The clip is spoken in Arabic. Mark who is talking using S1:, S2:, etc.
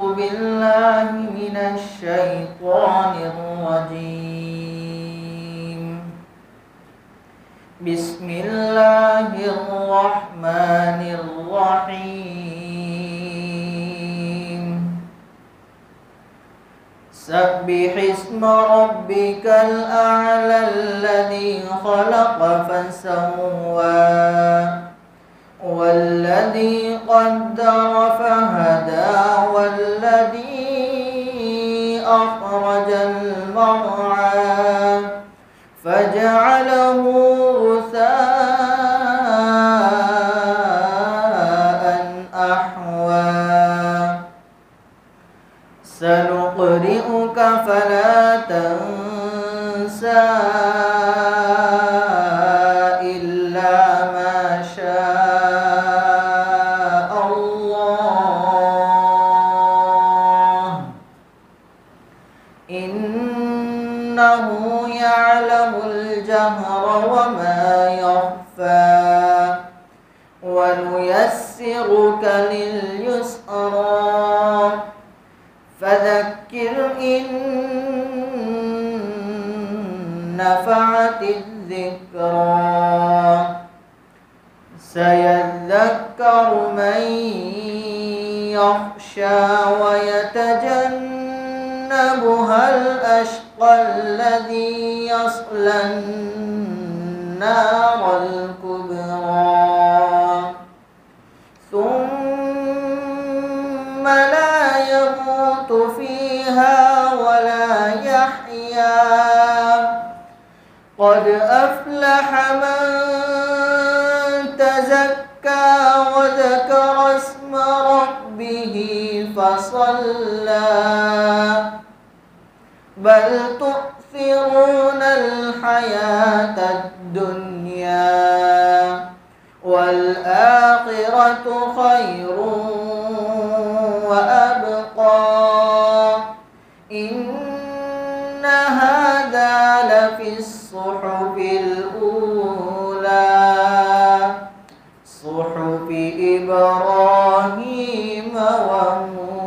S1: بالله من الشيطان الرجيم. بسم الله الرحمن الرحيم. سبح اسم ربك الأعلى الذي خلق فسوى والذي قدر فهدى والذي أخرج المرعى فجعله غثاء أحوى سنقرئك فلا تنسى إلا ما شاء الله إنه يعلم الجهر وما يخفى ونيسرك لليسرى فذكر إن نفعت الذكرى سيذكر من يخشى ويتجنبها الأشقى الذي يصلى النار الكبرى ثم لا يموت فيها ولا يحيا قد أفلح من تزكى وذكر اسم ربه فصلى بل تؤثرون الحياة الدنيا والآخرة خير وأبقى إن هذا لفي الصحف الأولى صحف إبراهيم وموسى.